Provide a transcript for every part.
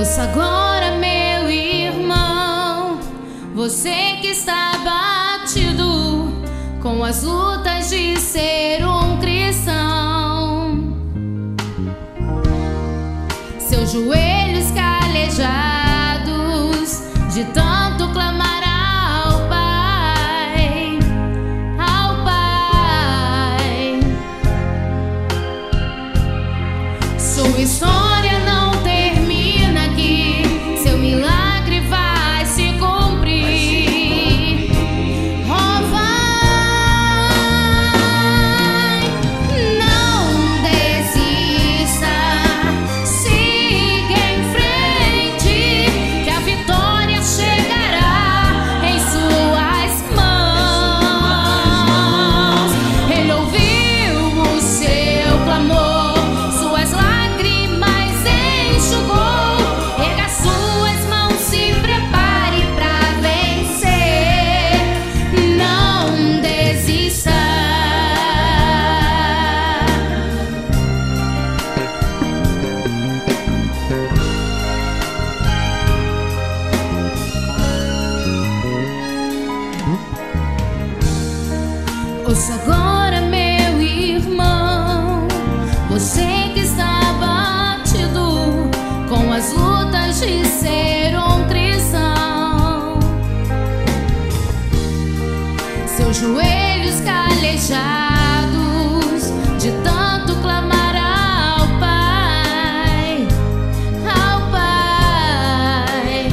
Ouça agora, meu irmão, você que está batido com as lutas de ser um cristão, seus joelhos calejados de tanto clamar ao Pai, ao Pai. Sua história não termina aqui, seu milagre vai se cumprir. Oh, vai, não desista, siga em frente, que a vitória chegará em suas mãos. Ele ouviu o seu clamor, suas lágrimas enxugou. Erga suas mãos, se prepare pra vencer. Não desista. Ouça agora, meu irmão, você que está batido com as lutas de ser um cristão, seus joelhos calejados de tanto clamar ao Pai, ao Pai.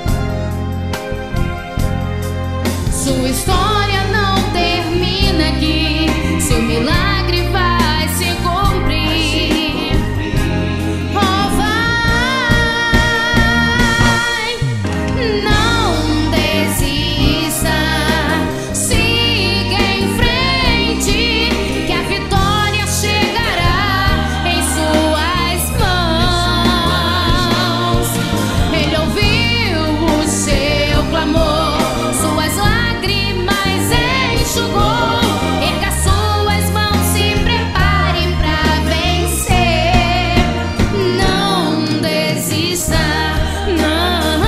Sua história não termina aqui, seu milagre vai se cumprir. Oh, vai, não desista, siga em frente, que a vitória chegará em suas mãos. Ele ouviu o seu clamor, suas lágrimas enxugou. Erga suas mãos, se prepare pra vencer. Não desista, não,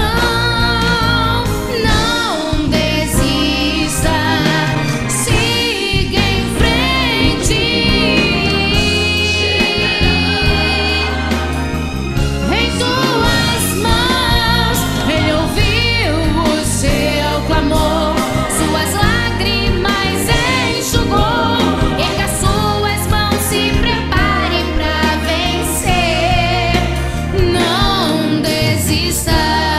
não desista, siga em frente. Em tuas mãos, ele ouviu o seu clamor, suas lágrimas enxugou. Erga suas mãos, se prepare pra vencer. Não desista,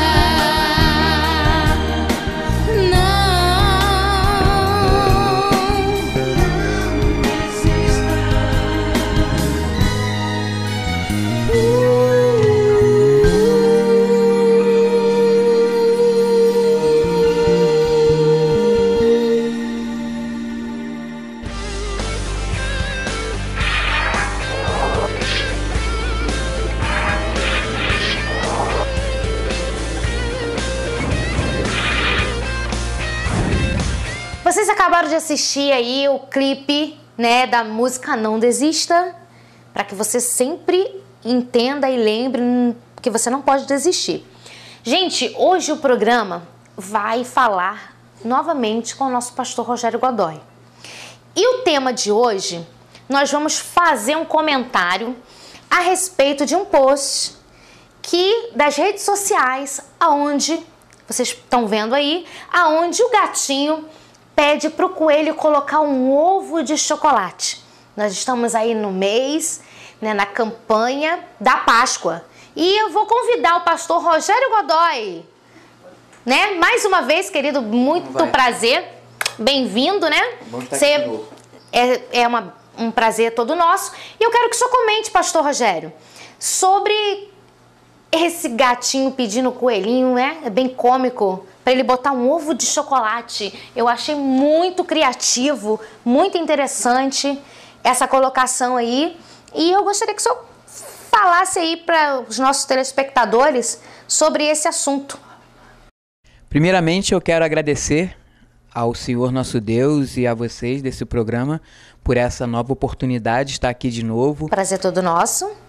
Vocês acabaram de assistir aí o clipe, né, da música Não Desista, para que você sempre entenda e lembre que você não pode desistir. Gente, hoje o programa vai falar novamente com o nosso pastor Rogério Godoy. E o tema de hoje, nós vamos fazer um comentário a respeito de um post das redes sociais, aonde vocês estão vendo aí, aonde o gatinho pede para o coelho colocar um ovo de chocolate. Nós estamos aí no mês, né, na campanha da Páscoa. E eu vou convidar o pastor Rogério Godoy, né? Mais uma vez, querido, muito prazer. Bem-vindo, né? Bom estar aqui de novo. Um prazer todo nosso. E eu quero que o senhor comente, pastor Rogério, sobre esse gatinho pedindo coelhinho, né? É bem cômico, para ele botar um ovo de chocolate. Eu achei muito criativo, muito interessante essa colocação aí. E eu gostaria que o senhor falasse aí para os nossos telespectadores sobre esse assunto. Primeiramente, eu quero agradecer ao Senhor nosso Deus e a vocês desse programa por essa nova oportunidade de estar aqui de novo. Prazer todo nosso.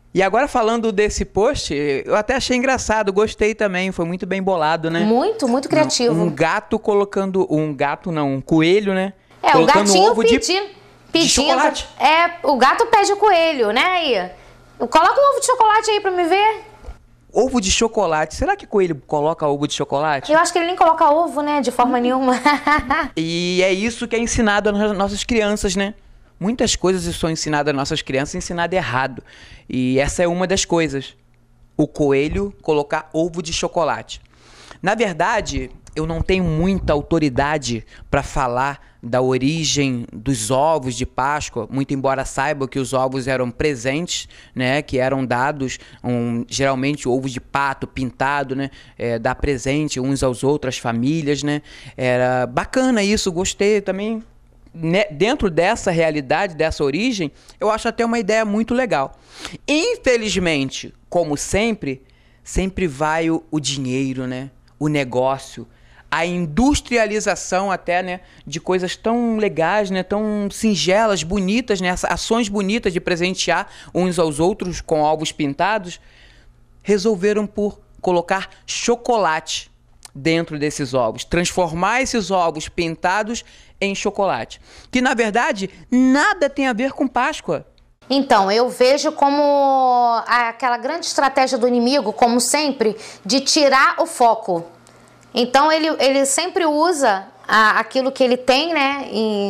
E agora falando desse post, eu até achei engraçado, gostei também, foi muito bem bolado, né? Muito, muito criativo. Um gato colocando, um coelho, né? O colocando gatinho ovo pedindo de chocolate. O gato pede o coelho, né? Aí, coloca um ovo de chocolate aí pra me ver. Ovo de chocolate. Será que coelho coloca ovo de chocolate? Eu acho que ele nem coloca ovo, né? De forma nenhuma. E é isso que é ensinado às nossas crianças, né? Muitas coisas são ensinadas às nossas crianças, ensinado errado. E essa é uma das coisas. O coelho colocar ovo de chocolate. Na verdade, eu não tenho muita autoridade para falar da origem dos ovos de Páscoa, muito embora saiba que os ovos eram presentes, né, que eram dados, geralmente ovos de pato pintado, né, dar presente uns aos outros, às famílias, né, era bacana isso, gostei também. Dentro dessa realidade, dessa origem, eu acho até uma ideia muito legal. Infelizmente, como sempre vai o dinheiro, né, o negócio, a industrialização até, né, de coisas tão legais, né, tão singelas, bonitas, né, ações bonitas de presentear uns aos outros com ovos pintados, resolveram por colocar chocolate dentro desses ovos, transformar esses ovos pintados em chocolate, que na verdade nada tem a ver com Páscoa. Então, eu vejo como aquela grande estratégia do inimigo, como sempre, de tirar o foco. Então ele sempre usa aquilo que ele tem, né,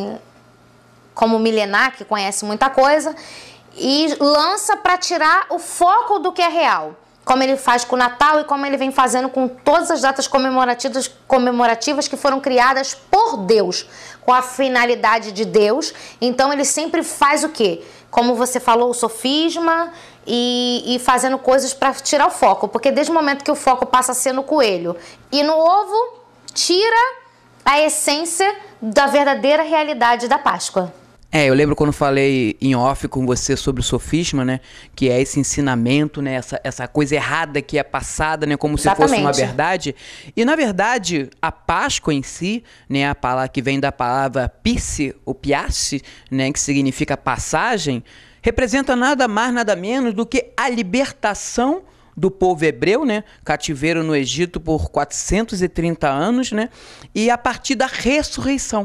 como milenar, que conhece muita coisa, e lança para tirar o foco do que é real. Como ele faz com o Natal e como ele vem fazendo com todas as datas comemorativas que foram criadas por Deus, com a finalidade de Deus. Então ele sempre faz o quê? Como você falou, o sofisma e fazendo coisas para tirar o foco. Porque desde o momento que o foco passa a ser no coelho e no ovo, tira a essência da verdadeira realidade da Páscoa. Eu lembro quando falei em off com você sobre o sofisma, né? Que é esse ensinamento, né? Essa coisa errada que é passada, né? Como se fosse uma verdade. E, na verdade, a Páscoa em si, né? A palavra que vem da palavra pisse, ou piasse, né? Que significa passagem, representa nada mais, nada menos do que a libertação do povo hebreu, né? Cativeiro no Egito por 430 anos, né? E a partir da ressurreição.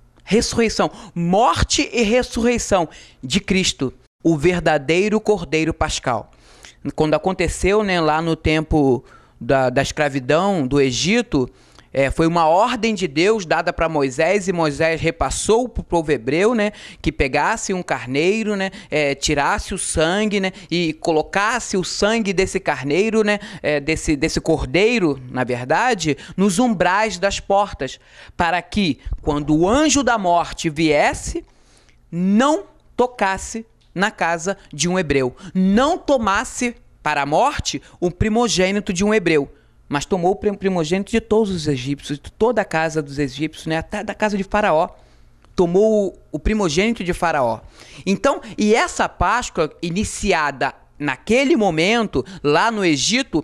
Morte e ressurreição de Cristo, o verdadeiro Cordeiro Pascal. Quando aconteceu, né, lá no tempo da escravidão do Egito, foi uma ordem de Deus dada para Moisés, e Moisés repassou para o povo hebreu, né, que pegasse um carneiro, né, tirasse o sangue, né, e colocasse o sangue desse carneiro, né, desse cordeiro, na verdade, nos umbrais das portas, para que, quando o anjo da morte viesse, não tocasse na casa de um hebreu, não tomasse para a morte o primogênito de um hebreu, mas tomou o primogênito de todos os egípcios, de toda a casa dos egípcios, né? Até da casa de Faraó. Tomou o primogênito de Faraó. Então, e essa Páscoa, iniciada naquele momento, lá no Egito,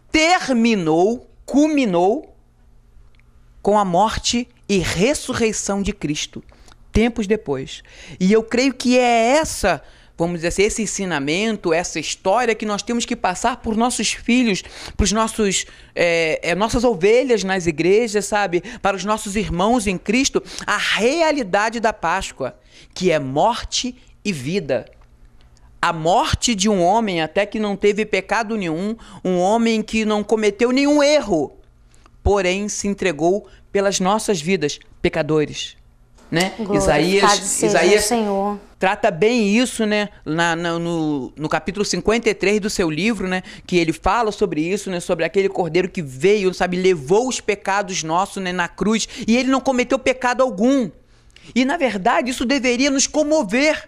culminou com a morte e ressurreição de Cristo, tempos depois. E eu creio que é essa, vamos dizer assim, esse ensinamento, essa história que nós temos que passar por nossos filhos, para os nossas ovelhas nas igrejas, sabe? Para os nossos irmãos em Cristo, a realidade da Páscoa, que é morte e vida. A morte de um homem até que não teve pecado nenhum, um homem que não cometeu nenhum erro, porém se entregou pelas nossas vidas, pecadores. Né? Isaías Senhor. Trata bem isso, né? No capítulo 53 do seu livro, né? Que ele fala sobre isso, né? Sobre aquele cordeiro que veio, sabe? Levou os pecados nossos, né? Na cruz, e ele não cometeu pecado algum. E na verdade isso deveria nos comover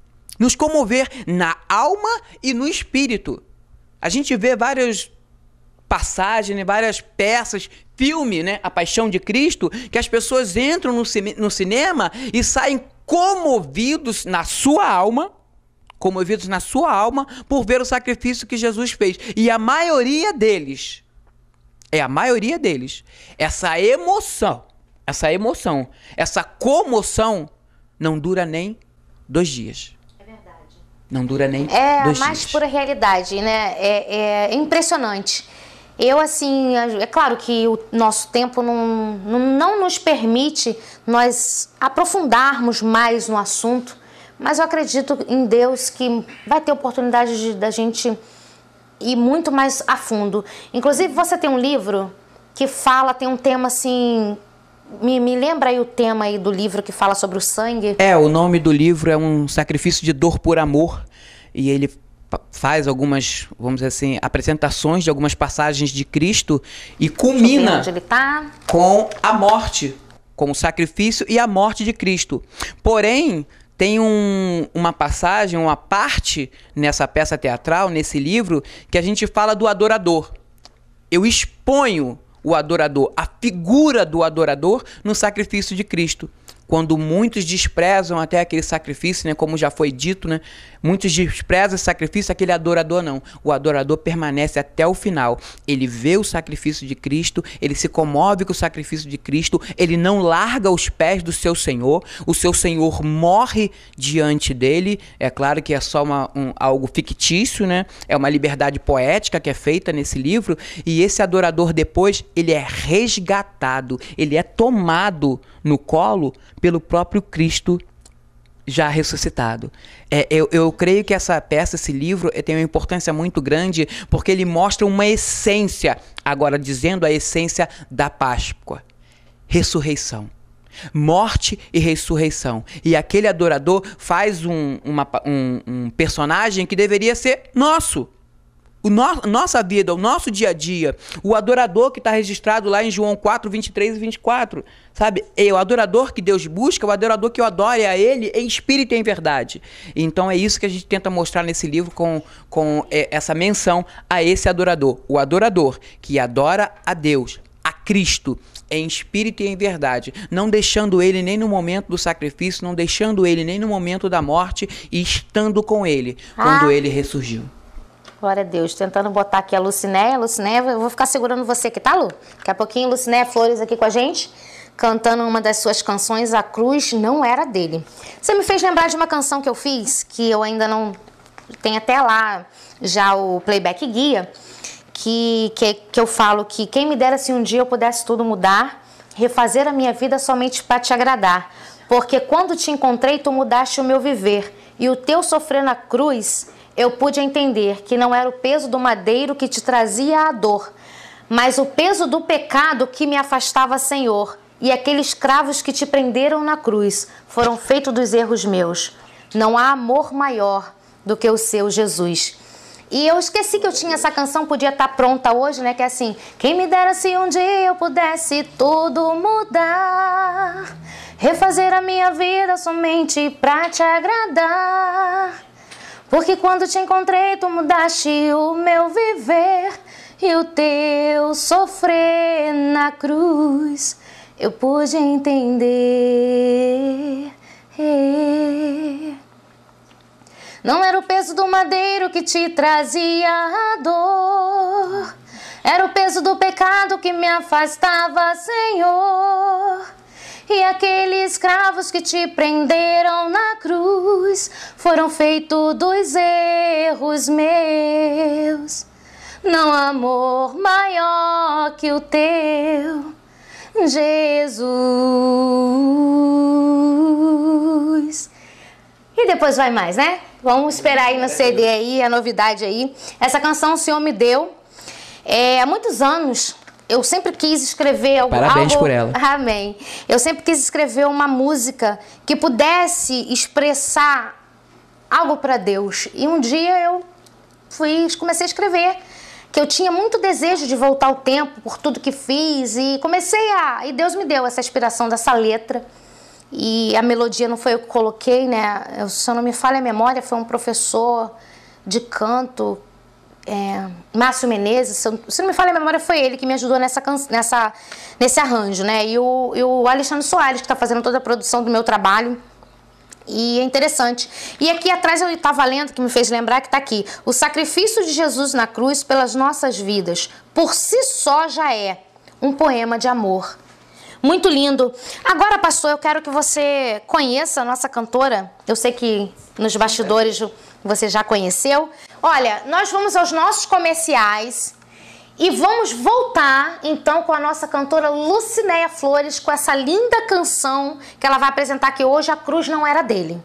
na alma e no espírito. A gente vê várias passagens, né, várias peças, filme, né, A Paixão de Cristo, que as pessoas entram no cinema e saem comovidos na sua alma por ver o sacrifício que Jesus fez. E a maioria deles, essa emoção, essa comoção não dura nem 2 dias. É verdade. Não dura nem 2 É a dias. mais pura realidade, né? É impressionante. Eu, assim, é claro que o nosso tempo não nos permite nós aprofundarmos mais no assunto, mas eu acredito em Deus que vai ter oportunidade da gente ir muito mais a fundo. Inclusive, você tem um livro que tem um tema assim... Me lembra aí o tema aí do livro que fala sobre o sangue? O nome do livro é Um Sacrifício de Dor por Amor, e ele faz algumas, vamos dizer assim, apresentações de algumas passagens de Cristo e culmina onde ele tá. Com a morte, com o sacrifício e a morte de Cristo. Porém, tem uma passagem, uma parte nessa peça teatral, nesse livro, que a gente fala do adorador. Eu exponho o adorador, a figura do adorador no sacrifício de Cristo. Quando muitos desprezam até aquele sacrifício, né, como já foi dito, né, muitos desprezam esse sacrifício, aquele adorador não. O adorador permanece até o final. Ele vê o sacrifício de Cristo, ele se comove com o sacrifício de Cristo, ele não larga os pés do seu Senhor, o seu Senhor morre diante dele. É claro que é só algo fictício, né? É uma liberdade poética que é feita nesse livro, e esse adorador depois, ele é resgatado, ele é tomado no colo pelo próprio Cristo já ressuscitado. Eu creio que essa peça, esse livro, tem uma importância muito grande, porque ele mostra uma essência, agora dizendo a essência da Páscoa. Ressurreição. Morte e ressurreição. E aquele adorador faz um personagem que deveria ser nosso. Nossa vida, o nosso dia a dia. O adorador que está registrado lá em João 4, 23 e 24. Sabe? É o adorador que Deus busca, o adorador que eu adore a Ele em espírito e em verdade. Então é isso que a gente tenta mostrar nesse livro com essa menção a esse adorador. O adorador que adora a Deus, a Cristo, em espírito e em verdade, não deixando ele nem no momento do sacrifício, não deixando ele nem no momento da morte, e estando com ele quando ele ressurgiu. Glória a Deus. Tentando botar aqui a Lucinéia. Lucinéia, eu vou ficar segurando você aqui, tá, Lu? Daqui a pouquinho, Lucinéia Flores aqui com a gente, cantando uma das suas canções, A Cruz Não Era Dele. Você me fez lembrar de uma canção que eu fiz, que eu ainda não... Tem até lá já o playback guia, que eu falo que quem me dera se um dia eu pudesse tudo mudar, refazer a minha vida somente para te agradar. Porque quando te encontrei, tu mudaste o meu viver, e o teu sofrer na cruz... Eu pude entender que não era o peso do madeiro que te trazia a dor, mas o peso do pecado que me afastava, Senhor. E aqueles cravos que te prenderam na cruz foram feitos dos erros meus. Não há amor maior do que o seu, Jesus. E eu esqueci que eu tinha essa canção, podia estar pronta hoje, né? Que é assim: quem me dera se um dia eu pudesse tudo mudar, refazer a minha vida somente pra te agradar. Porque quando te encontrei, tu mudaste o meu viver, e o teu sofrer na cruz eu pude entender. Não era o peso do madeiro que te trazia a dor, era o peso do pecado que me afastava, Senhor. E aqueles cravos que te prenderam na cruz foram feitos dos erros meus. Não há amor maior que o teu, Jesus. E depois vai mais, né? Vamos esperar aí no CD aí, a novidade aí. Essa canção o Senhor me deu. Há muitos anos... Eu sempre quis escrever algo... Parabéns por ela. Amém. Eu sempre quis escrever uma música que pudesse expressar algo para Deus. E um dia eu comecei a escrever, que eu tinha muito desejo de voltar ao tempo por tudo que fiz, e e Deus me deu essa inspiração dessa letra. E a melodia não foi eu que coloquei, né? Se eu não me falha a memória, foi um professor de canto, Márcio Menezes, se não me falha a memória, foi ele que me ajudou nesse arranjo, né? E o Alexandre Soares, que está fazendo toda a produção do meu trabalho. E é interessante. E aqui atrás eu estava lendo, que me fez lembrar, que está aqui: o sacrifício de Jesus na cruz pelas nossas vidas, por si só já é um poema de amor. Muito lindo. Agora, pastor, eu quero que você conheça a nossa cantora. Eu sei que nos bastidores Você já conheceu? Olha, nós vamos aos nossos comerciais e vamos voltar então com a nossa cantora Lucinéia Flores com essa linda canção que ela vai apresentar aqui hoje, A Cruz Não Era Dele.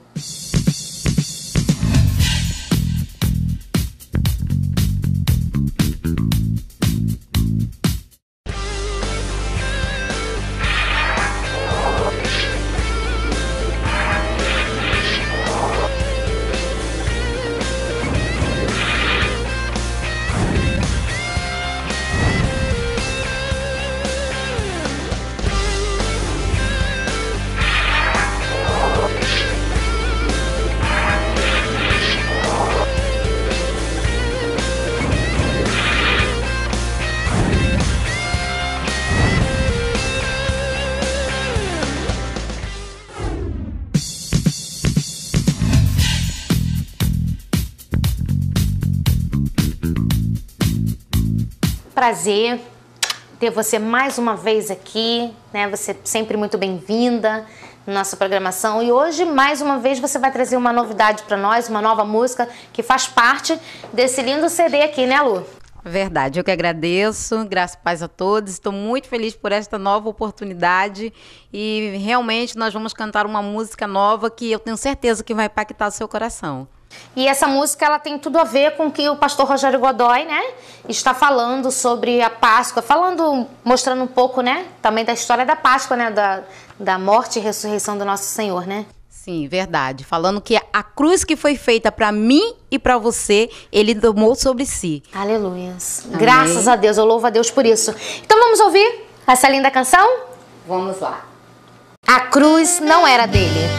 Prazer ter você mais uma vez aqui, né? Você sempre muito bem-vinda na nossa programação. E hoje, mais uma vez, você vai trazer uma novidade para nós, uma nova música que faz parte desse lindo CD aqui, né, Lu? Verdade, eu que agradeço, graças e paz a todos, estou muito feliz por esta nova oportunidade e realmente nós vamos cantar uma música nova que eu tenho certeza que vai impactar o seu coração. E essa música, ela tem tudo a ver com o que o pastor Rogério Godoy, né, está falando sobre a Páscoa, mostrando um pouco, né, também da história da Páscoa, né, da morte e ressurreição do nosso Senhor, né? Sim, verdade. Falando que a cruz que foi feita para mim e para você, ele tomou sobre si. Aleluias. Graças a Deus, eu louvo a Deus por isso. Então vamos ouvir essa linda canção? Vamos lá. A cruz não era dele.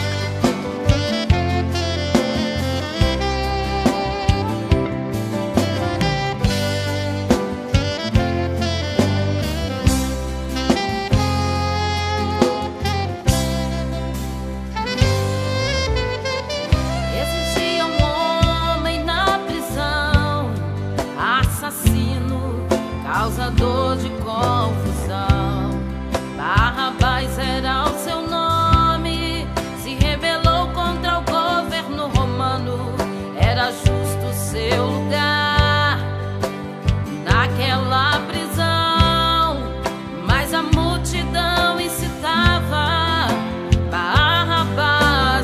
Causador de confusão, Barrabás era o seu nome. Se rebelou contra o governo romano. Era justo seu lugar naquela prisão, mas a multidão incitava Barrabás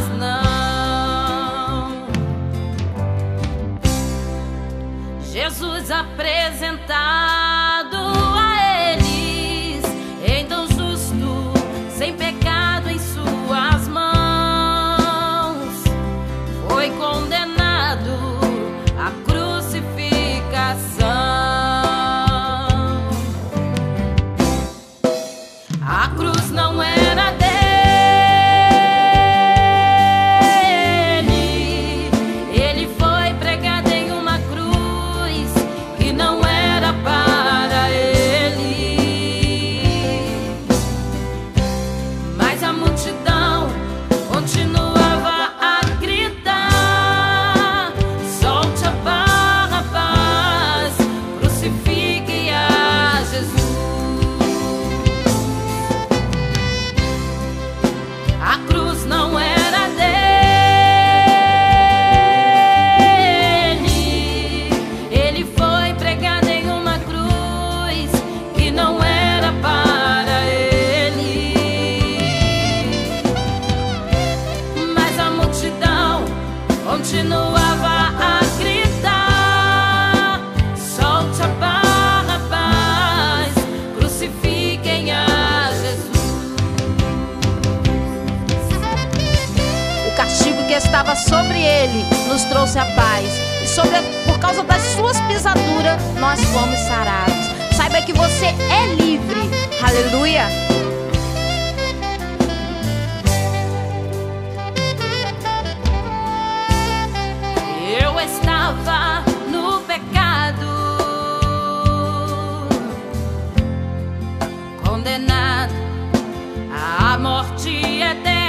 não. Jesus apresentado estava sobre ele, nos trouxe a paz. E por causa das suas pisaduras, nós fomos sarados. Saiba que você é livre. Aleluia. Eu estava no pecado, condenado à morte eterna.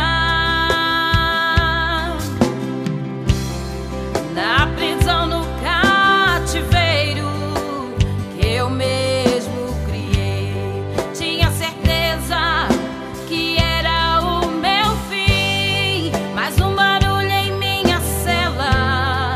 Na prisão, no cativeiro que eu mesmo criei, tinha certeza que era o meu fim, mas um barulho em minha cela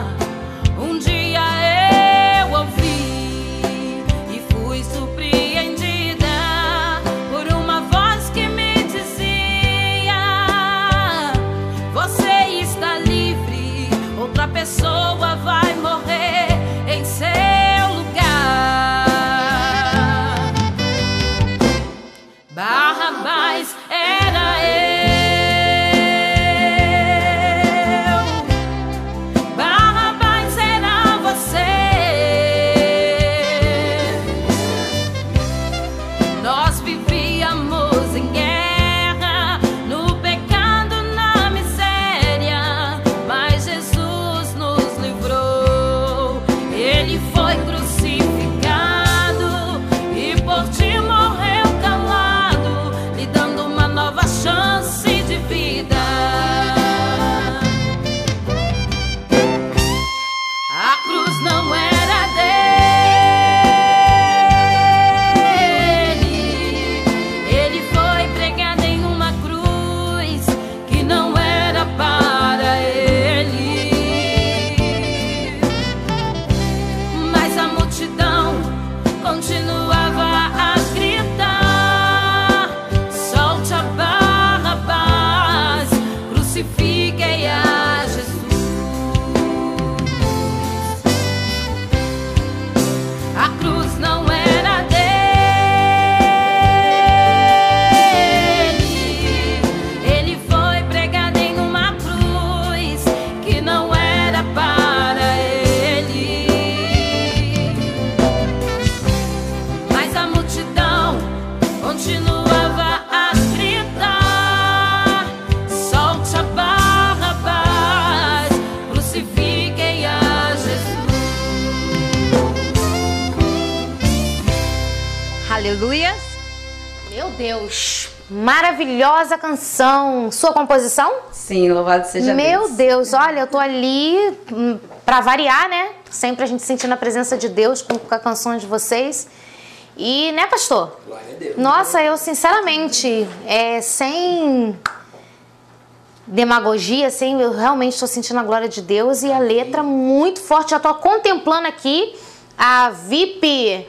A cruz não era dele. Ele foi pregado em uma cruz que não era para ele. Mas a multidão continuava a gritar: solte a Barrabás, crucifiquem a Jesus. Aleluias. Meu Deus, maravilhosa canção. Sua composição? Sim, louvado seja Meu Deus. Deus, olha, eu tô ali pra variar, né? Sempre a gente sentindo a presença de Deus com a canção de vocês. E, né, pastor? Glória a Deus. Nossa, eu sinceramente, sem demagogia, assim, eu realmente estou sentindo a glória de Deus e a letra muito forte. Já estou contemplando aqui a VIP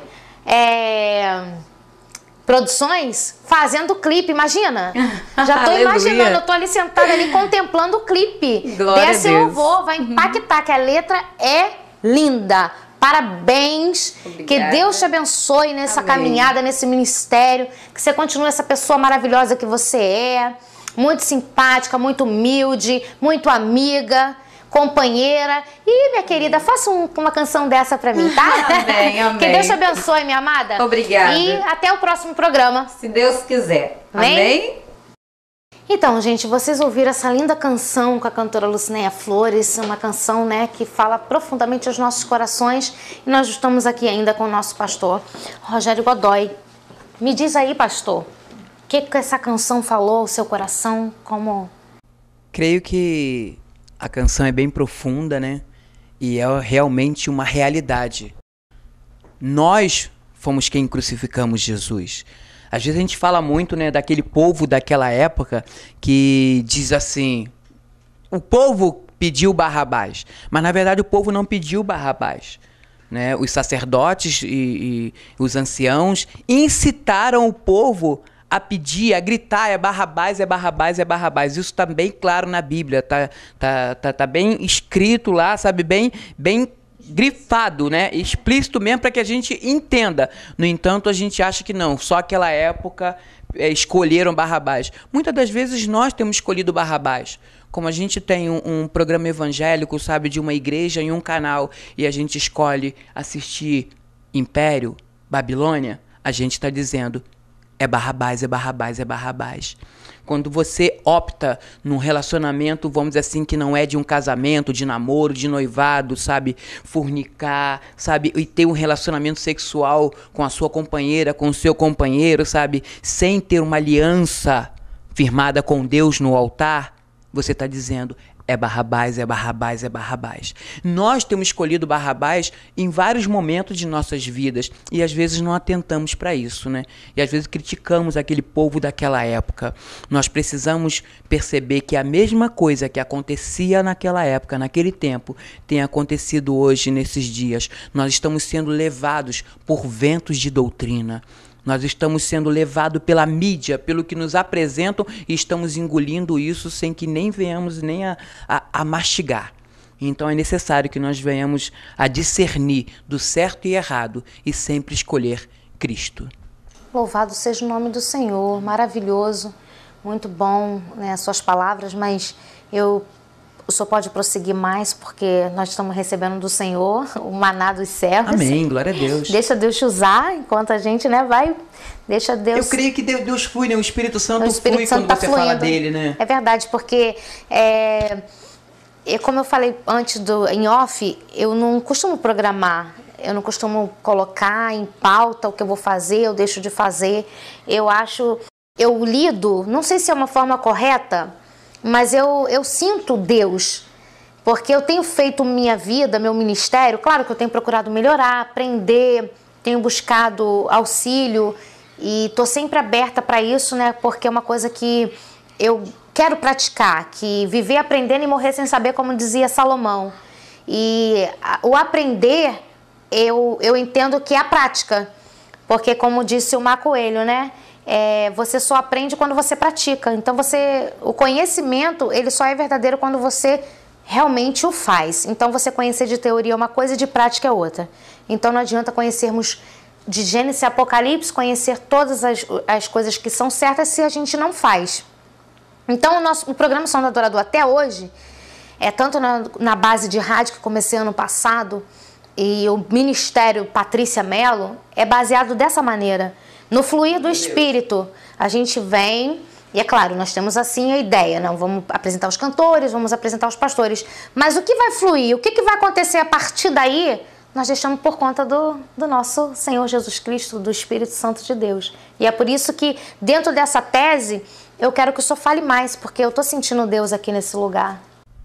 Produções fazendo clipe, imagina? Já tô Aleluia. imaginando, eu tô ali sentada ali contemplando o clipe. Glória Desse a Deus. louvor, vai impactar, que a letra é linda. Parabéns, Obrigada. que Deus te abençoe nessa Amém. caminhada, nesse ministério, que você continue essa pessoa maravilhosa que você é, muito simpática, muito humilde, muito amiga, companheira. E, minha querida, faça uma canção dessa pra mim, tá? Amém, amém. Que Deus te abençoe, minha amada. Obrigada. E até o próximo programa. Se Deus quiser. Amém? Amém? Então, gente, vocês ouviram essa linda canção com a cantora Lucinéia Flores, uma canção, né, que fala profundamente aos nossos corações. E nós estamos aqui ainda com o nosso pastor Rogério Godoy. Me diz aí, pastor, o que essa canção falou ao seu coração? Como? Creio que a canção é bem profunda, né? E é realmente uma realidade. Nós fomos quem crucificamos Jesus. Às vezes a gente fala muito, né, daquele povo daquela época que diz assim: o povo pediu Barrabás, mas na verdade o povo não pediu Barrabás, né? Os sacerdotes e os anciãos incitaram o povo a pedir, a gritar: é Barrabás, é Barrabás, é Barrabás. Isso está bem claro na Bíblia, tá bem escrito lá, sabe, bem grifado, né? Explícito mesmo, para que a gente entenda. No entanto, a gente acha que não, só aquela época escolheram Barrabás. Muitas das vezes nós temos escolhido Barrabás. Como a gente tem um programa evangélico, sabe, de uma igreja em um canal, e a gente escolhe assistir Império, Babilônia, a gente está dizendo: é Barrabás, é Barrabás, é Barrabás. Quando você opta num relacionamento, vamos dizer assim, que não é de um casamento, de namoro, de noivado, sabe? Fornicar, sabe? E ter um relacionamento sexual com a sua companheira, com o seu companheiro, sabe? Sem ter uma aliança firmada com Deus no altar, você está dizendo: é Barrabás, é Barrabás, é Barrabás. Nós temos escolhido Barrabás em vários momentos de nossas vidas e às vezes não atentamos para isso, né? E às vezes criticamos aquele povo daquela época. Nós precisamos perceber que a mesma coisa que acontecia naquela época, naquele tempo, tem acontecido hoje, nesses dias. Nós estamos sendo levados por ventos de doutrina. Nós estamos sendo levados pela mídia, pelo que nos apresentam, e estamos engolindo isso sem que nem venhamos nem a mastigar. Então é necessário que nós venhamos a discernir do certo e errado e sempre escolher Cristo. Louvado seja o nome do Senhor, maravilhoso, muito bom, né, as suas palavras, mas o senhor pode prosseguir mais, porque nós estamos recebendo do Senhor o maná dos céus. Amém, glória a Deus. Deixa Deus te usar enquanto a gente, né, vai. Deixa Deus. Eu creio que Deus flui, né? O Espírito Santo Santo quando tá você fluindo. fala dele, né? É verdade, porque como eu falei antes em off, eu não costumo programar. Eu não costumo colocar em pauta o que eu vou fazer, eu deixo de fazer. Eu lido, não sei se é uma forma correta, mas eu sinto Deus, porque eu tenho feito minha vida, meu ministério, claro que eu tenho procurado melhorar, aprender, tenho buscado auxílio e estou sempre aberta para isso, né? Porque é uma coisa que eu quero praticar, que viver aprendendo e morrer sem saber, como dizia Salomão. E o aprender, eu entendo que é a prática, porque como disse o Marco Coelho, né? Você só aprende quando você pratica. Então o conhecimento, ele só é verdadeiro quando você realmente o faz. Então você conhecer de teoria é uma coisa e de prática é outra. Então não adianta conhecermos de Gênesis e Apocalipse, conhecer todas as coisas que são certas se a gente não faz. Então o programa Som do Adorador até hoje, tanto na base de rádio que comecei ano passado, e o Ministério Patrícia Mello, é baseado dessa maneira. No fluir do Espírito, a gente vem... E é claro, nós temos assim a ideia, não vamos apresentar os cantores, vamos apresentar os pastores. Mas o que vai fluir, o que vai acontecer a partir daí, nós deixamos por conta do nosso Senhor Jesus Cristo, do Espírito Santo de Deus. E é por isso que, dentro dessa tese, eu quero que o senhor fale mais, porque eu estou sentindo Deus aqui nesse lugar.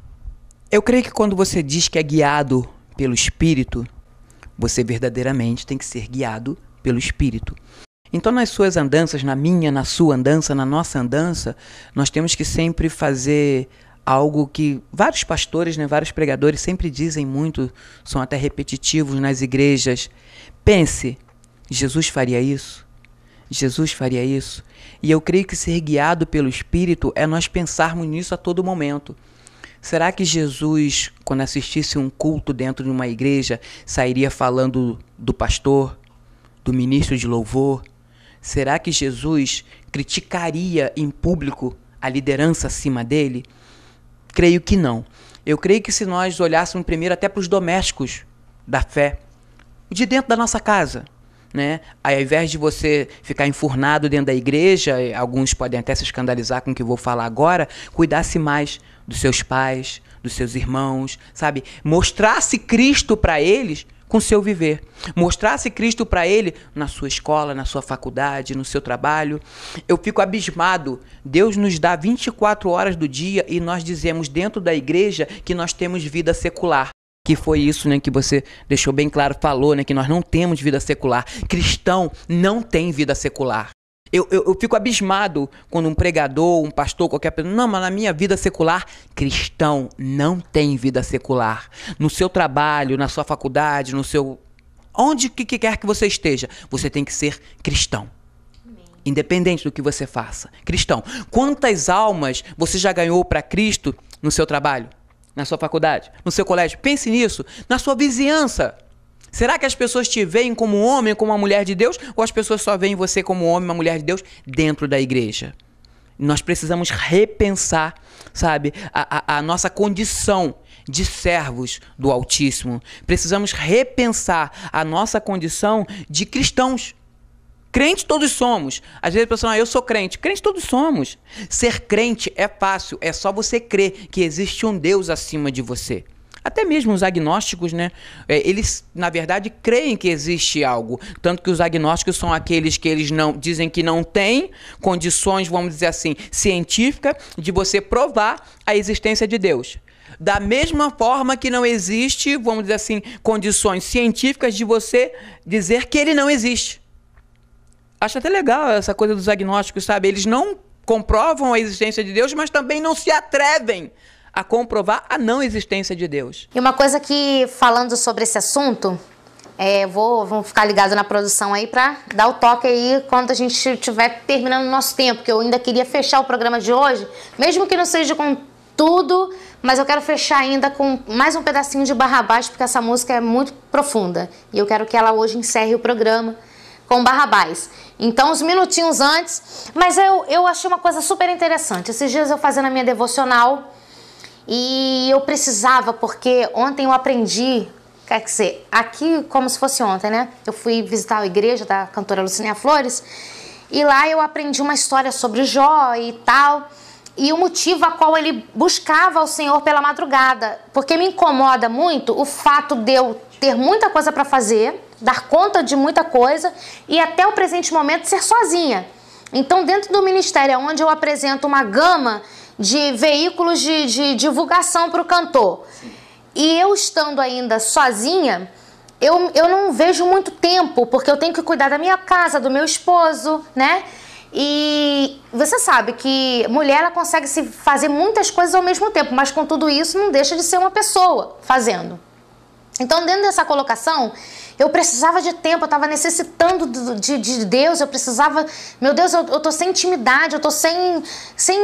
Eu creio que quando você diz que é guiado pelo Espírito, você verdadeiramente tem que ser guiado pelo Espírito. Então, nas suas andanças, na minha, na sua andança, na nossa andança, nós temos que sempre fazer algo que vários pastores, né, vários pregadores sempre dizem muito, são até repetitivos nas igrejas. Pense, Jesus faria isso? Jesus faria isso? E eu creio que ser guiado pelo Espírito é nós pensarmos nisso a todo momento. Será que Jesus, quando assistisse um culto dentro de uma igreja, sairia falando do pastor, do ministro de louvor? Será que Jesus criticaria em público a liderança acima dele? Creio que não. Eu creio que se nós olhássemos primeiro até para os domésticos da fé, de dentro da nossa casa, né? Ao invés de você ficar enfurnado dentro da igreja, alguns podem até se escandalizar com o que eu vou falar agora, cuidasse mais dos seus pais, dos seus irmãos, sabe? Mostrasse Cristo para eles com seu viver. Mostrasse Cristo para ele na sua escola, na sua faculdade, no seu trabalho. Eu fico abismado. Deus nos dá 24 horas do dia e nós dizemos dentro da igreja que nós temos vida secular. Que foi isso, né, que você deixou bem claro, falou, né, que nós não temos vida secular. Cristão não tem vida secular. Eu fico abismado quando um pregador, um pastor, qualquer pessoa... Não, mas na minha vida secular, cristão não tem vida secular. No seu trabalho, na sua faculdade, no seu... Onde que quer que você esteja, você tem que ser cristão. Independente do que você faça. Cristão. Quantas almas você já ganhou para Cristo no seu trabalho, na sua faculdade, no seu colégio? Pense nisso. Na sua vizinhança. Será que as pessoas te veem como um homem, como uma mulher de Deus? Ou as pessoas só veem você como um homem, uma mulher de Deus dentro da igreja? Nós precisamos repensar, sabe, a nossa condição de servos do Altíssimo. Precisamos repensar a nossa condição de cristãos. Crentes todos somos. Às vezes a pessoa fala, eu sou crente. Crente todos somos. Ser crente é fácil, é só você crer que existe um Deus acima de você. Até mesmo os agnósticos, né? Eles, na verdade, creem que existe algo. Tanto que os agnósticos são aqueles que eles não dizem que não têm condições, vamos dizer assim, científicas de você provar a existência de Deus. Da mesma forma que não existe, vamos dizer assim, condições científicas de você dizer que ele não existe. Acho até legal essa coisa dos agnósticos, sabe? Eles não comprovam a existência de Deus, mas também não se atrevem a comprovar a não existência de Deus. E uma coisa que, falando sobre esse assunto, vamos ficar ligado na produção aí para dar o toque aí quando a gente estiver terminando o nosso tempo, porque eu ainda queria fechar o programa de hoje, mesmo que não seja com tudo, mas eu quero fechar ainda com mais um pedacinho de Barrabás, porque essa música é muito profunda, e eu quero que ela hoje encerre o programa com Barrabás. Então, uns minutinhos antes, mas eu achei uma coisa super interessante. Esses dias eu fazendo a minha devocional, e eu precisava, porque ontem eu aprendi, quer dizer, aqui como se fosse ontem, né? Eu fui visitar a igreja da cantora Lucinéia Flores, e lá eu aprendi uma história sobre Jó e tal, e o motivo a qual ele buscava o Senhor pela madrugada, porque me incomoda muito o fato de eu ter muita coisa para fazer, dar conta de muita coisa, e até o presente momento ser sozinha. Então, dentro do ministério, onde eu apresento uma gama de veículos de divulgação para o cantor, e eu estando ainda sozinha, eu não vejo muito tempo, porque eu tenho que cuidar da minha casa, do meu esposo, né? E você sabe que mulher, ela consegue se fazer muitas coisas ao mesmo tempo, mas com tudo isso não deixa de ser uma pessoa fazendo. Então, dentro dessa colocação, eu precisava de tempo, eu estava necessitando de Deus, eu precisava... Meu Deus, eu tô sem intimidade, eu tô sem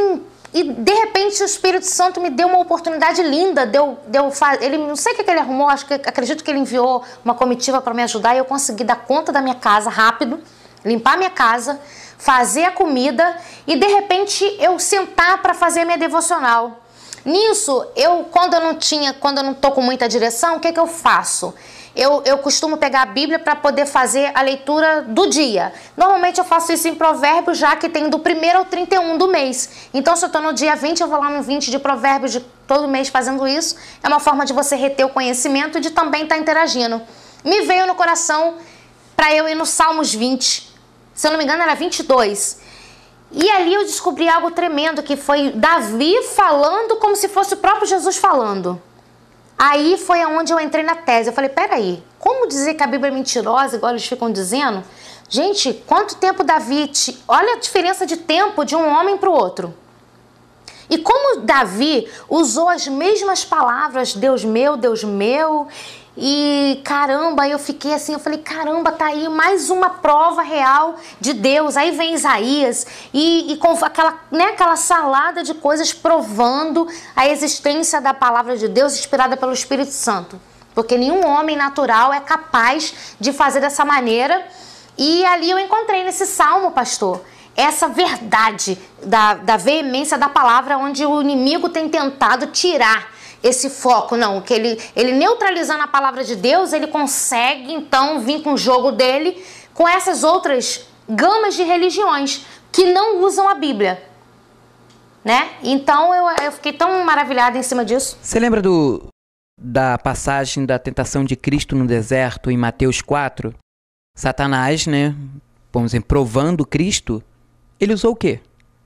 E de repente o Espírito Santo me deu uma oportunidade linda. Ele, não sei o que ele arrumou, acredito que ele enviou uma comitiva para me ajudar e eu consegui dar conta da minha casa rápido, limpar a minha casa, fazer a comida e de repente eu sentar para fazer a minha devocional. Nisso, quando eu não tô com muita direção, o que eu faço? Eu costumo pegar a Bíblia para poder fazer a leitura do dia. Normalmente eu faço isso em Provérbios, já que tem do 1º ao 31 do mês. Então, se eu estou no dia 20, eu vou lá no 20 de Provérbios de todo mês fazendo isso. É uma forma de você reter o conhecimento e de também estar interagindo. Me veio no coração para eu ir no Salmos 20. Se eu não me engano, era 22. E ali eu descobri algo tremendo, que foi Davi falando como se fosse o próprio Jesus falando. Aí foi aonde eu entrei na tese. Eu falei, peraí, como dizer que a Bíblia é mentirosa, igual eles ficam dizendo? Gente, quanto tempo Davi... Olha a diferença de tempo de um homem para o outro. E como Davi usou as mesmas palavras, Deus meu... E caramba, eu fiquei assim, eu falei, caramba, tá aí mais uma prova real de Deus. Aí vem Isaías e com aquela salada de coisas provando a existência da palavra de Deus inspirada pelo Espírito Santo. Porque nenhum homem natural é capaz de fazer dessa maneira. E ali eu encontrei nesse salmo, pastor, essa verdade da veemência da palavra, onde o inimigo tem tentado tirar esse foco, não, que ele neutralizando a palavra de Deus, ele consegue então vir com o jogo dele com essas outras gamas de religiões que não usam a Bíblia, né? Então eu fiquei tão maravilhada em cima disso. Você lembra da passagem da tentação de Cristo no deserto em Mateus 4? Satanás, né, vamos dizer, provando Cristo, ele usou o quê?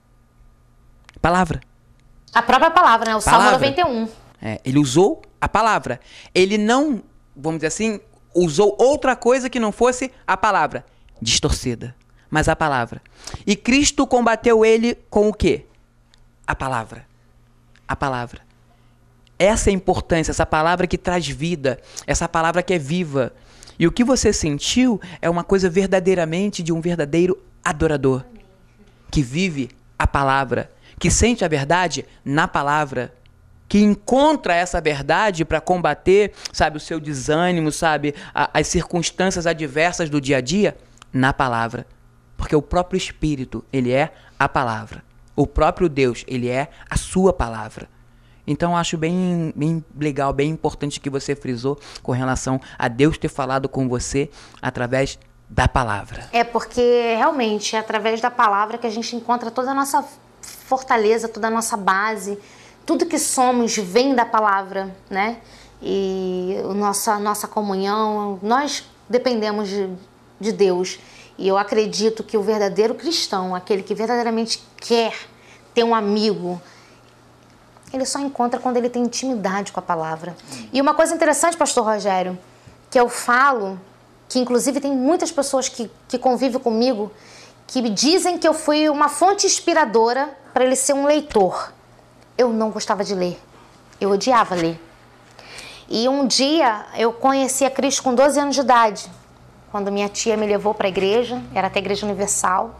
Palavra. A própria palavra, né? O Salmo 91. Ele usou a palavra. Ele não, vamos dizer assim, usou outra coisa que não fosse a palavra. Distorcida. Mas a palavra. E Cristo combateu ele com o quê? A palavra. A palavra. Essa é a importância, essa palavra que traz vida, essa palavra que é viva. E o que você sentiu é uma coisa verdadeiramente de um verdadeiro adorador. Que vive a palavra, que sente a verdade na palavra, que encontra essa verdade para combater, sabe, o seu desânimo, sabe, as circunstâncias adversas do dia a dia, na palavra. Porque o próprio Espírito, ele é a palavra. O próprio Deus, ele é a sua palavra. Então, eu acho bem legal, bem importante que você frisou com relação a Deus ter falado com você através da palavra. É porque, realmente, é através da palavra que a gente encontra toda a nossa fortaleza, toda a nossa base. Tudo que somos vem da palavra, né? E nossa comunhão, nós dependemos de Deus. E eu acredito que o verdadeiro cristão, aquele que verdadeiramente quer ter um amigo, ele só encontra quando ele tem intimidade com a palavra. E uma coisa interessante, pastor Rogério, que eu falo, que inclusive tem muitas pessoas que convivem comigo, que me dizem que eu fui uma fonte inspiradora para ele ser um leitor. Eu não gostava de ler. Eu odiava ler. E um dia eu conheci a Cristo com 12 anos de idade, quando minha tia me levou para a igreja, era até a Igreja Universal.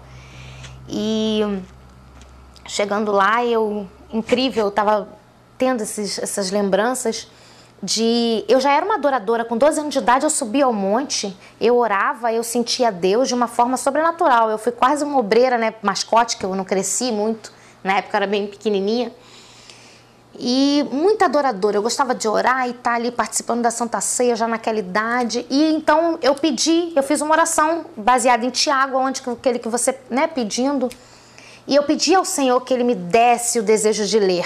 E chegando lá, incrível, eu estava tendo essas lembranças de... Eu já era uma adoradora, com 12 anos de idade eu subia ao monte, eu orava, eu sentia Deus de uma forma sobrenatural. Eu fui quase uma obreira, né, mascote, que eu não cresci muito, na época eu era bem pequenininha. E muito adoradora, eu gostava de orar e estar ali participando da Santa Ceia já naquela idade. E então eu fiz uma oração baseada em Tiago, aquele que você, né, pedindo. E eu pedi ao Senhor que Ele me desse o desejo de ler.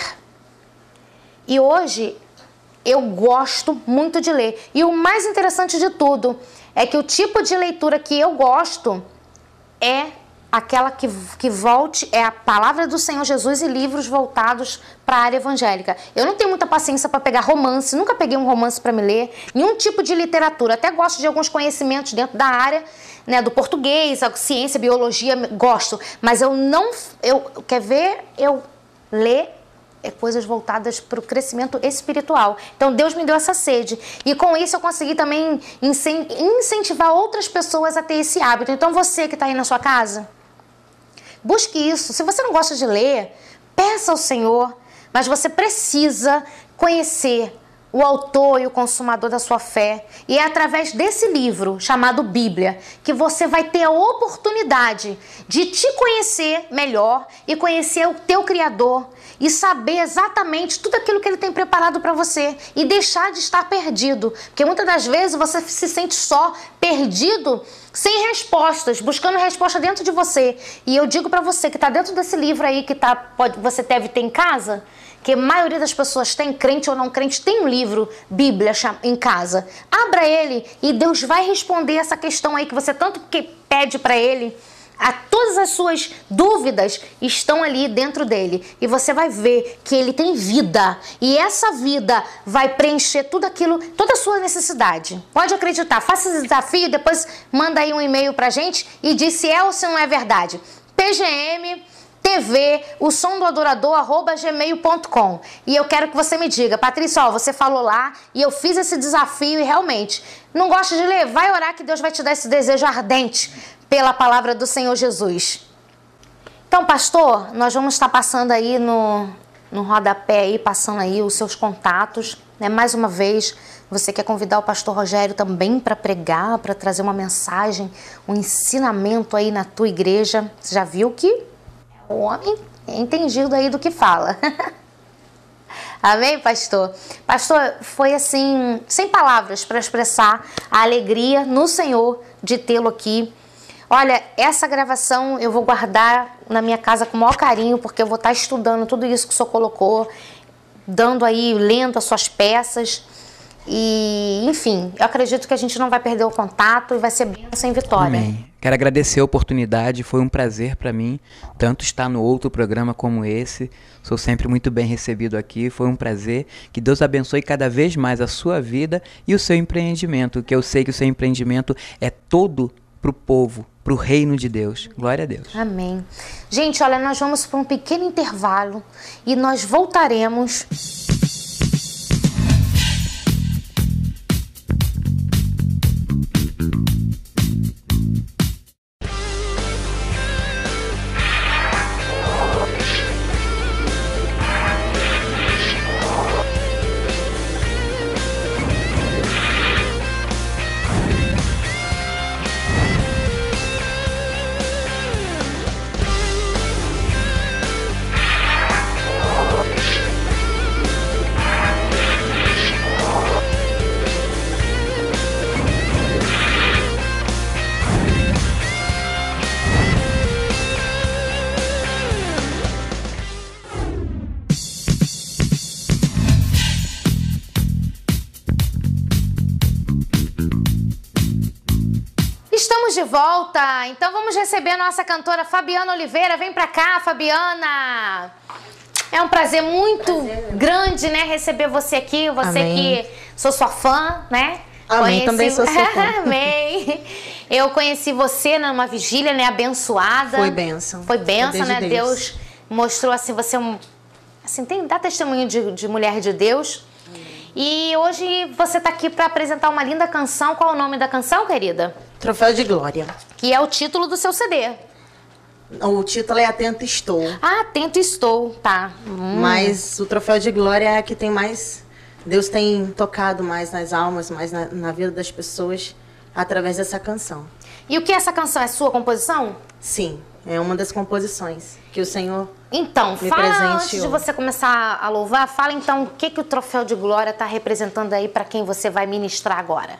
E hoje eu gosto muito de ler. E o mais interessante de tudo é que o tipo de leitura que eu gosto é aquela que volte, é a palavra do Senhor Jesus e livros voltados para a área evangélica. Eu não tenho muita paciência para pegar romance, nunca peguei um romance para me ler, nenhum tipo de literatura. Até gosto de alguns conhecimentos dentro da área, né, do português, a ciência, biologia, gosto. Mas eu ler coisas voltadas para o crescimento espiritual. Então Deus me deu essa sede. E com isso eu consegui também incentivar outras pessoas a ter esse hábito. Então você que está aí na sua casa, busque isso. Se você não gosta de ler, peça ao Senhor, mas você precisa conhecer o autor e o consumador da sua fé. E é através desse livro, chamado Bíblia, que você vai ter a oportunidade de te conhecer melhor e conhecer o teu Criador e saber exatamente tudo aquilo que Ele tem preparado para você e deixar de estar perdido. Porque muitas das vezes você se sente só, perdido, sem respostas, buscando resposta dentro de você. E eu digo para você que está dentro desse livro aí, que você deve ter em casa, que a maioria das pessoas tem, crente ou não crente, tem um livro, Bíblia, em casa. Abra ele e Deus vai responder essa questão aí que você tanto que pede para Ele. Todas as suas dúvidas estão ali dentro dele. E você vai ver que ele tem vida. E essa vida vai preencher tudo aquilo, toda a sua necessidade. Pode acreditar. Faça esse desafio, depois manda aí um e-mail pra gente e diz se é ou se não é verdade. PGM TV, o som do adorador, @gmail.com. E eu quero que você me diga, Patrícia, ó, você falou lá e eu fiz esse desafio e realmente não gosta de ler? Vai orar que Deus vai te dar esse desejo ardente pela palavra do Senhor Jesus. Então, pastor, nós vamos estar passando aí no rodapé aí, passando aí os seus contatos, né? Mais uma vez, você quer convidar o pastor Rogério também para pregar, para trazer uma mensagem, um ensinamento aí na tua igreja. Você já viu que o homem é entendido aí do que fala. Amém, pastor? Pastor, foi assim, sem palavras para expressar a alegria no Senhor de tê-lo aqui. Olha, essa gravação eu vou guardar na minha casa com o maior carinho, porque eu vou estar estudando tudo isso que o senhor colocou, dando aí, lendo as suas peças. E, enfim, eu acredito que a gente não vai perder o contato e vai ser bênção em vitória. Amém. Quero agradecer a oportunidade, foi um prazer para mim, tanto estar no outro programa como esse. Sou sempre muito bem recebido aqui, foi um prazer. Que Deus abençoe cada vez mais a sua vida e o seu empreendimento, que eu sei que o seu empreendimento é todo para o povo, para o reino de Deus. Glória a Deus. Amém. Gente, olha, nós vamos para um pequeno intervalo e nós voltaremos. Estamos de volta, então vamos receber a nossa cantora Fabiana Oliveira. Vem pra cá, Fabiana. É um prazer muito grande, né, receber você aqui. Você Amém. Que sou sua fã, né? Amém, também sou sua fã. Amém. Eu conheci você numa vigília, né, abençoada. Foi bênção. Foi bênção, Foi né? de Deus mostrou assim, você assim, dá testemunho de mulher de Deus. E hoje você tá aqui para apresentar uma linda canção. Qual é o nome da canção, querida? Troféu de Glória. Que é o título do seu CD. O título é Atento Estou. Ah, Atento Estou, tá. Mas o Troféu de Glória é a que tem mais... Deus tem tocado mais nas almas, mais na vida das pessoas através dessa canção. E o que essa canção é sua composição? Sim, é uma das composições que o Senhor... Então, Me fala presenteou. antes de você começar a louvar, fala então o que o Troféu de Glória está representando aí para quem você vai ministrar agora.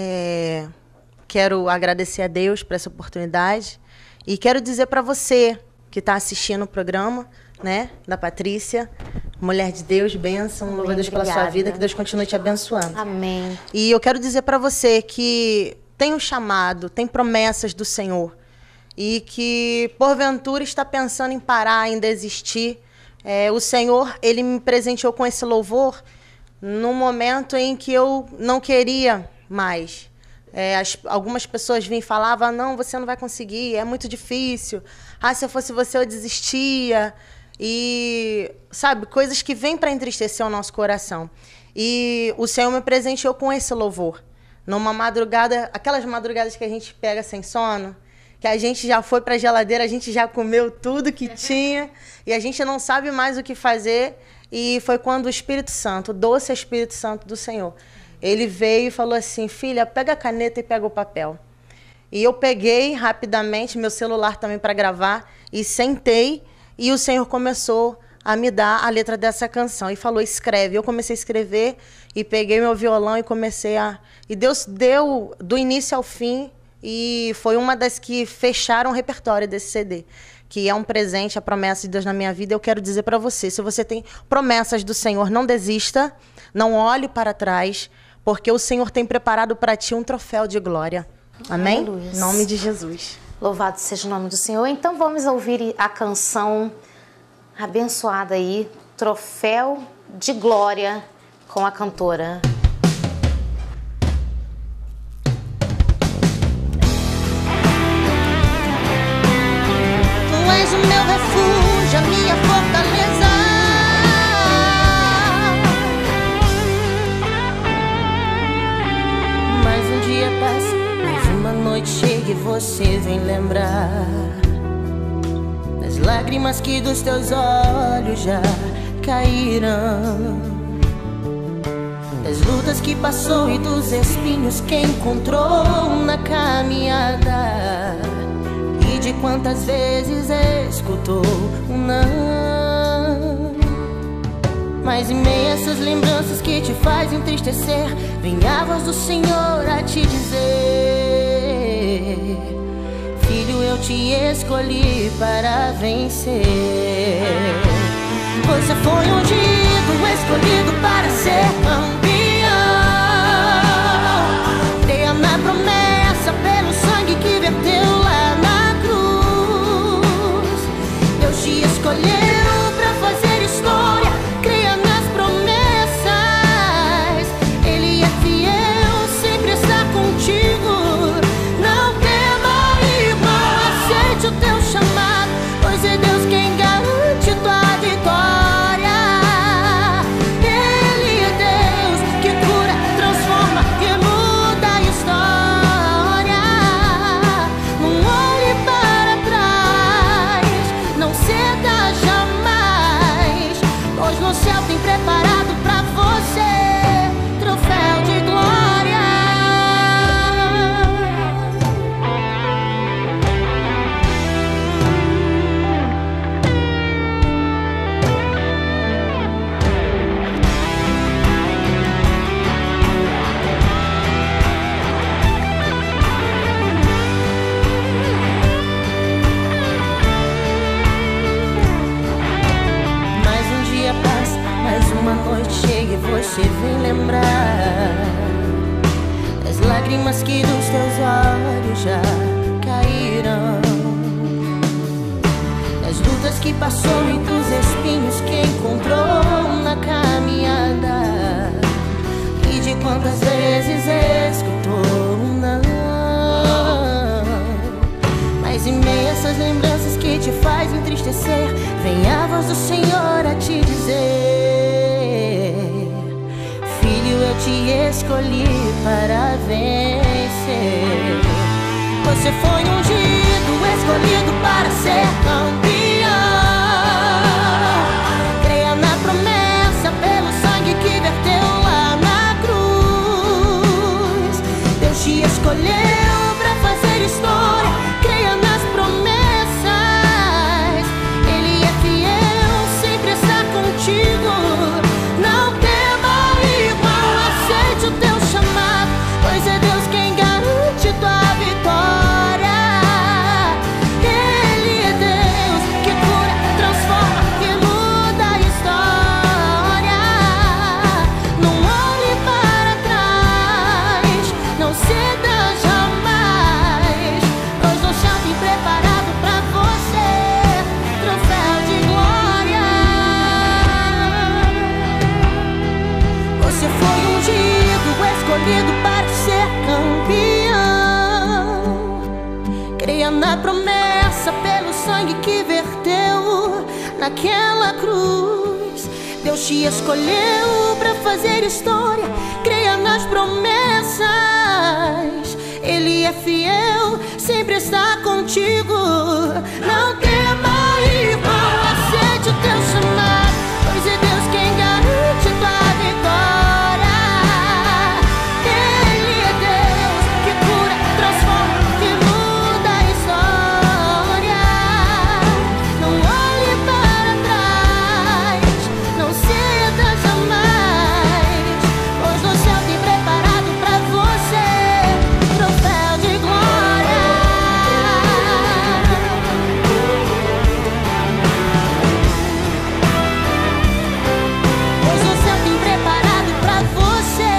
Quero agradecer a Deus por essa oportunidade e quero dizer para você que está assistindo o programa, né, da Patrícia, mulher de Deus, bênção, louva a Deus pela sua Obrigada. vida, que Deus continue te abençoando. Amém. E eu quero dizer para você que tem um chamado, tem promessas do Senhor e que porventura está pensando em parar, em desistir. O Senhor, Ele me presenteou com esse louvor num momento em que eu não queria mais. Algumas pessoas vinham e falavam, não, você não vai conseguir, é muito difícil. Ah, se eu fosse você, eu desistia. E, sabe, coisas que vêm para entristecer o nosso coração. E o Senhor me presenteou com esse louvor. Numa madrugada, aquelas madrugadas que a gente pega sem sono, que a gente já foi para a geladeira, a gente já comeu tudo que tinha e a gente não sabe mais o que fazer. E foi quando o Espírito Santo, o doce Espírito Santo do Senhor, ele veio e falou assim: filha, pega a caneta e pega o papel. E eu peguei rapidamente meu celular também para gravar e sentei, e o Senhor começou a me dar a letra dessa canção e falou: escreve. Eu comecei a escrever e peguei meu violão e comecei a... E Deus deu do início ao fim, e foi uma das que fecharam o repertório desse CD, que é um presente, a promessa de Deus na minha vida. Eu quero dizer para você, se você tem promessas do Senhor, não desista, não olhe para trás, porque o Senhor tem preparado para ti um troféu de glória. Amém? Aleluia. Em nome de Jesus. Louvado seja o nome do Senhor. Então vamos ouvir a canção abençoada aí, Troféu de Glória, com a cantora. Tu és o meu refúgio, a minha fortaleza. Mais um dia passa, mais uma noite chega e você vem lembrar das lágrimas que dos teus olhos já caíram, das lutas que passou e dos espinhos que encontrou na caminhada, e de quantas vezes escutou um não. Mas em meio a essas lembranças que te faz entristecer, vem a voz do Senhor a te dizer: filho, eu te escolhi para vencer. Você foi ungido, escolhido para ser campeão. Creia na promessa pelo sangue que verteu lá na cruz. Deus te escolheu para fazer história. Creia nas promessas. Ele é fiel, sempre está contigo. Não tema, irmão, aceite o teu chamado, pois é Deus quem garante tua vitória. Ele é Deus que cura, transforma e muda a história. Não olhe para trás, não ceda jamais, pois no céu tem preparado pra você troféu de glória. Mais um dia passa, mais uma noite chega e você vem lembrar das lágrimas que dos teus olhos já caíram, das lutas que passou e dos espinhos que encontrou na caminhada, e de quantas vezes escutou um não. Mas em meio a essas lembranças que te faz entristecer, vem a voz do Senhor a te dizer: filho, eu te escolhi para vencer. Você foi ungido, escolhido para ser campeão. Creia na promessa pelo sangue que verteu lá na cruz. Deus te escolheu para fazer história. Creia nas promessas. Ele é fiel, sempre está contigo. Não tema, irmão, aceite o teu chamado, pois é Deus quem garante tua vitória. Ele é Deus que cura, transforma e muda a história. Não olhe para trás, não ceda jamais, pois no chão tem preparado pra você troféu de glória. Você foi ungido, escolhido para ser campeão. Creia na promessa pelo sangue que verteu naquela cruz. Deus te escolheu para fazer história. Creia nas promessas. Ele que é fiel, sempre está contigo. Não tema, irmão, aceite o teu chamado, pois é Deus quem garante tua vitória. Ele é Deus que cura, transforma, que muda a história. Não olhe para trás, não ceda jamais, pois no céu tem preparado pra você troféu de glória. Pois no céu tem preparado pra você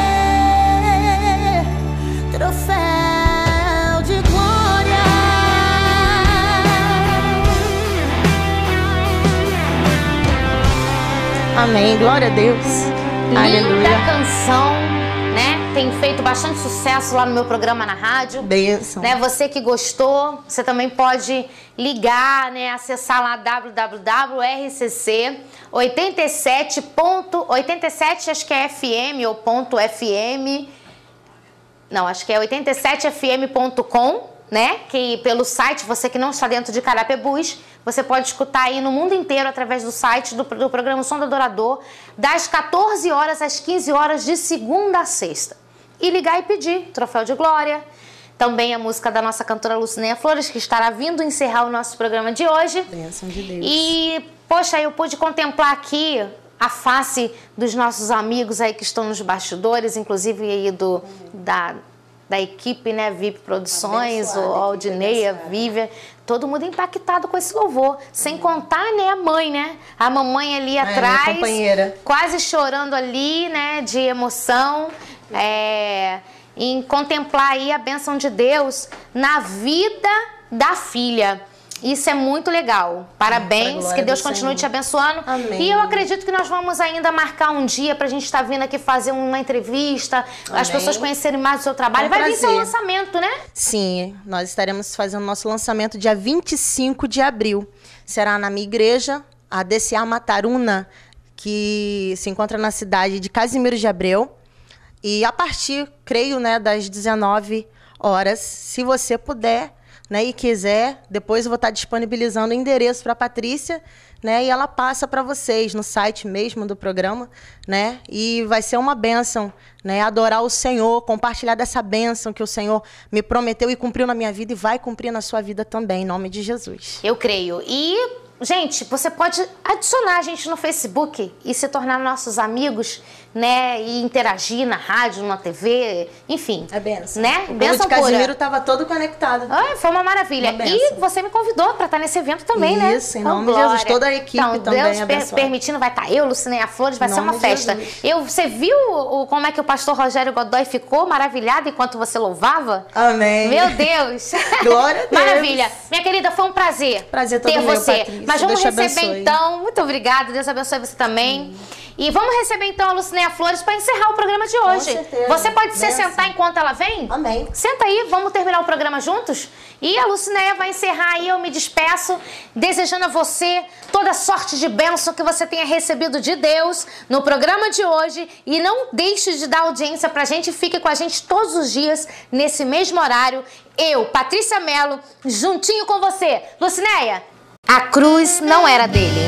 troféu de glória. Amém, glória a Deus. Linda Aleluia. canção, né? Tem feito bastante sucesso lá no meu programa na rádio. Bênção. Né? Você que gostou, você também pode ligar, né? Acessar lá www.rcc87.87, acho que é FM ou ponto .fm. Não, acho que é 87fm.com, né? Que pelo site, você que não está dentro de Carapebus, você pode escutar aí no mundo inteiro através do site do programa Som do Adorador, das 14 horas às 15 horas de segunda a sexta. E ligar e pedir Troféu de Glória. Também a música da nossa cantora Lucinéia Flores, que estará vindo encerrar o nosso programa de hoje. Bênção de Deus. E, poxa, eu pude contemplar aqui a face dos nossos amigos aí que estão nos bastidores, inclusive aí da equipe, né, VIP Produções, Abençoada, o Aldinei, a abençoada. Vívia, todo mundo impactado com esse louvor. Sem contar, né, a mãe, né? A mamãe ali minha atrás, companheira. quase chorando ali, né, de emoção, em contemplar aí a bênção de Deus na vida da filha. Isso é muito legal. Parabéns, glória que Deus do continue Senhor. te abençoando. Amém. E eu acredito que nós vamos ainda marcar um dia pra gente estar vindo aqui fazer uma entrevista, as Amém. pessoas conhecerem mais o seu trabalho. É um Vai vir seu prazer. lançamento, né? Sim, nós estaremos fazendo nosso lançamento dia 25 de abril. Será na minha igreja, a DCA Mataruna, que se encontra na cidade de Casimiro de Abreu. E a partir, creio, né, das 19 horas, se você puder, né, e quiser, depois eu vou estar disponibilizando o endereço para a Patrícia, né, e ela passa para vocês no site mesmo do programa, né, e vai ser uma bênção, né, adorar o Senhor, compartilhar dessa bênção que o Senhor me prometeu e cumpriu na minha vida e vai cumprir na sua vida também, em nome de Jesus. Eu creio. E, gente, você pode adicionar a gente no Facebook e se tornar nossos amigos, né? E interagir na rádio, na TV, enfim. É bênção. Né? O povo Bênção de Casimiro pura. estava todo conectado. Ah, foi uma maravilha. Uma E bênção. você me convidou para estar nesse evento também, né? Isso, em nome de Jesus. Toda a equipe então, também Deus abençoada. permitindo, vai estar eu, Lucinéia Flores, vai Em ser uma nome de festa. Jesus. Você viu como é que o pastor Rogério Godoy ficou maravilhado enquanto você louvava? Amém. Meu Deus! Glória a Deus. Maravilha. Minha querida, foi um prazer, Prazer todo ter meu, você. Patrícia. Mas vamos Deus te receber abençoe. então, muito obrigada, Deus abençoe você também. E vamos receber então a Lucinéia Flores para encerrar o programa de hoje. certeza. Você pode se Benção. sentar enquanto ela vem? Amém. Senta aí, vamos terminar o programa juntos? E a Lucinéia vai encerrar aí, eu me despeço, desejando a você toda sorte de bênção que você tenha recebido de Deus no programa de hoje. E não deixe de dar audiência pra gente, fique com a gente todos os dias, nesse mesmo horário. Eu, Patrícia Mello, juntinho com você. Lucinéia, a cruz não era dele.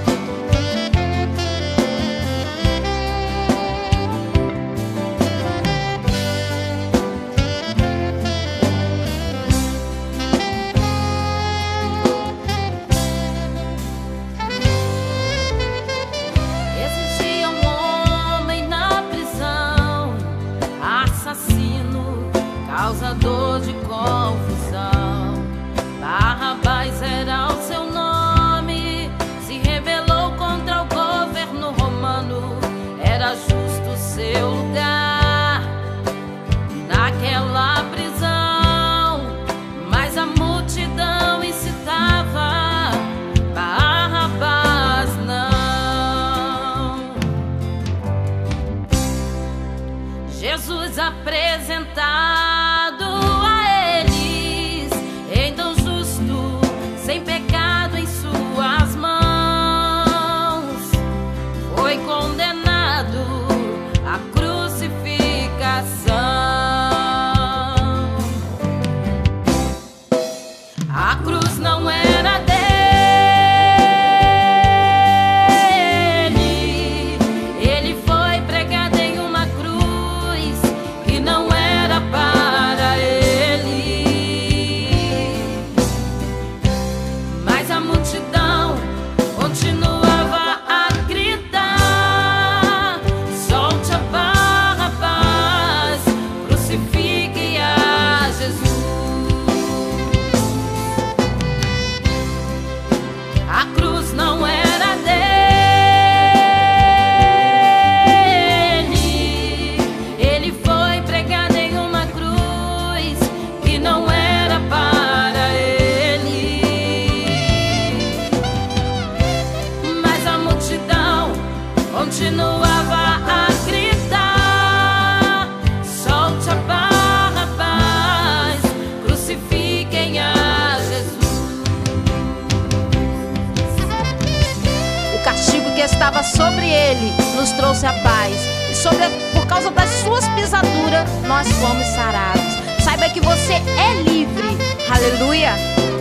Existia um homem na prisão, assassino, causador de confusão. Barrabás era o seu nome, se rebelou contra o governo romano. Era justo seu lugar naquela prisão, mas a multidão incitava Barrabás não. Jesus apresentado a eles estava sobre ele nos trouxe a paz. E por causa das suas pisaduras, nós fomos sarados. Saiba que você é livre. Aleluia.